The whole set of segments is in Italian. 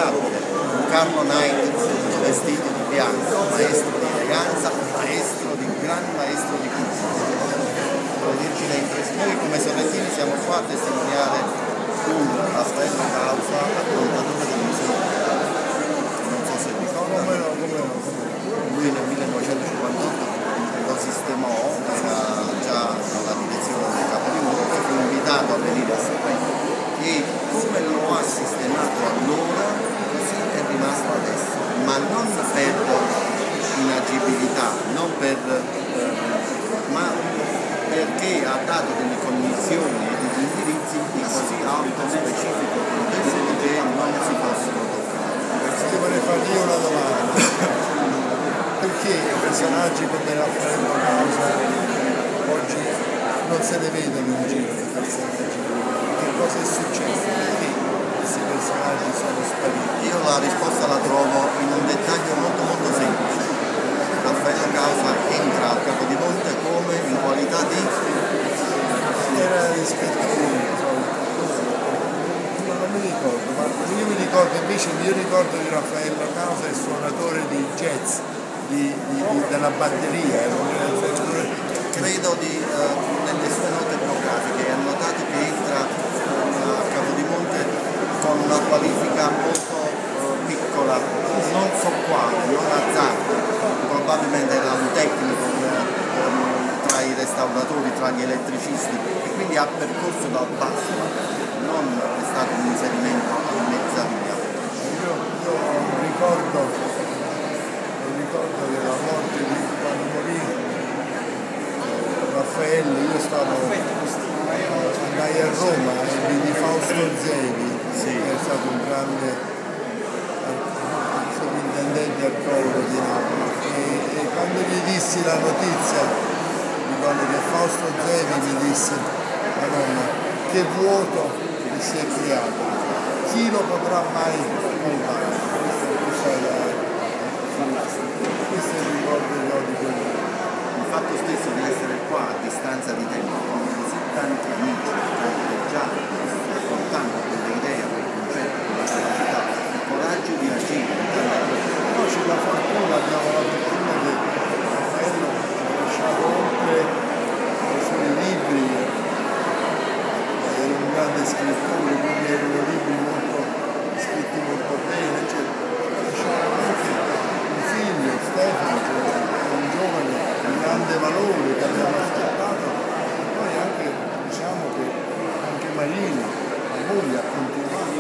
indimenticabile, un Carlo Knight tutto vestito di bianco, maestro di eleganza, gran maestro di cultura. Devo dirci le impressioni, noi come sorrentini siamo qua a testimoniare un Raffaello Causa, fondatore del Museo di Teatro. Non so se ricorda, lui nel 1958 lo sistemò, era già alla direzione del Capo di Monte, fu invitato a venire a Sanremo e come lo ha sistemato allora, così è rimasto adesso, ma non per inagibilità, ma perché ha dato delle cognizioni e degli indirizzi di così alto specifico contenuto che non si possono toccare. Ti vorrei fargli una domanda. Perché personaggi come Raffaello Causa oggi non se ne vedono in giro per sempre? Che cosa è successo? Perché questi personaggi sono spariti? Io la risposta la trovo in un dettaglio molto molto semplice. Raffaello Causa entra al Capodimonte come in qualità di... Era ispettore, non mi ricordo, ma io mi ricordo invece di Raffaello Causa è suonatore di jazz. Della batteria, credo nelle sue note biografiche ha notato che entra a Capodimonte con una qualifica molto piccola, non so quale, non azzardo, probabilmente era un tecnico tra i restauratori, tra gli elettricisti e quindi ha percorso dal basso, non è stato un inserimento in mezza via. Io ricordo che la morte di quando morì Raffaello, io andai a Roma e vidi Fausto Zevi, che è stato un grande sovrintendente al coro di Napoli e quando gli dissi la notizia di quando che Fausto Zevi mi disse: Madonna, che vuoto che si è creato, chi lo potrà mai colmare? Questo è il ricordo che ho di quello. Il fatto stesso di essere qua a distanza di tempo con così tanti amici campeggiati, portando quelle idee, quel concetto, quella capacità, il coraggio di agire. Però c'è la fortuna, abbiamo la fortuna che Raffaello ha lasciato oltre i suoi libri, era un grande scrittore, quindi erano libri scritti molto bene, cioè, ha lasciato anche un figlio, Stefano, cioè, un giovane di grande valore che abbiamo ascoltato, e poi anche diciamo che anche Marina, la moglie, ha continuato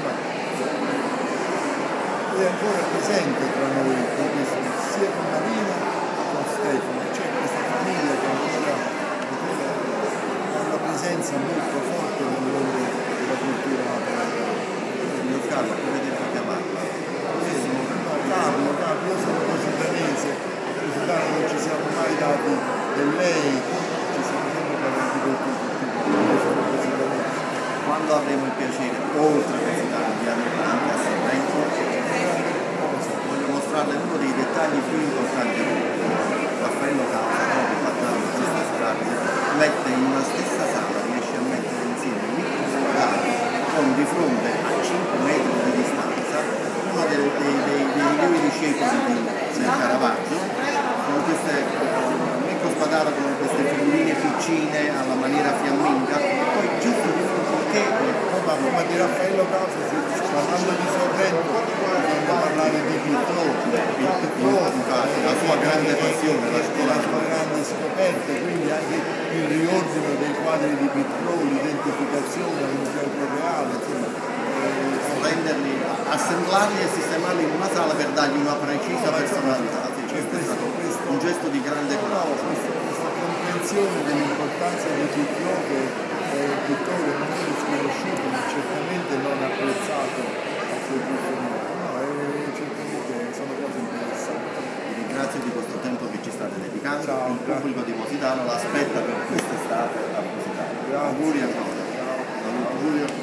è ancora presente tra noi, sia con Marina che con Stefano, c'è questa famiglia che ancora ha una presenza molto forte nel mondo della cultura napoletana. Carlo, come devo chiamarla? Carlo, io sono positanese, non ci siamo mai dati del lei, ci siamo sempre parlati del tutto. Quando avremo il piacere, oltre che di avere anche a Sanremo, voglio mostrarle uno dei dettagli più importanti del mondo. Raffaello Causa, proprio parlando di questa strada, mette in una stessa sala, riesce a mettere insieme con di fronte a 5 metri di distanza uno dei migliori discepoli del Caravaggio, con queste Enrico Spadaro con queste figurine piccine alla maniera fiamminga, e poi giusto di fronte ma di Raffaello Causa, parlando di Sorrento, bisogna parlare di Pietro, la sua grande passione, la sua grande scoperta, quindi anche il riordino dei quadri di Pietro, l'identificazione al Museo Reale, insomma, renderli, assemblarli e sistemarli in una sala per dargli una precisa personalità. Questo è stato un gesto di grande coraggio. Questa comprensione dell'importanza di Pietro, che è un pittore non solo sconosciuto ma certamente non apprezzato al suo giusto modo. Certamente sono cose interessanti. Vi ringrazio di questo tempo che ci state dedicando. Ciao, il pubblico di Positano l'aspetta per quest'estate a Positano. Auguri ancora. Auguri.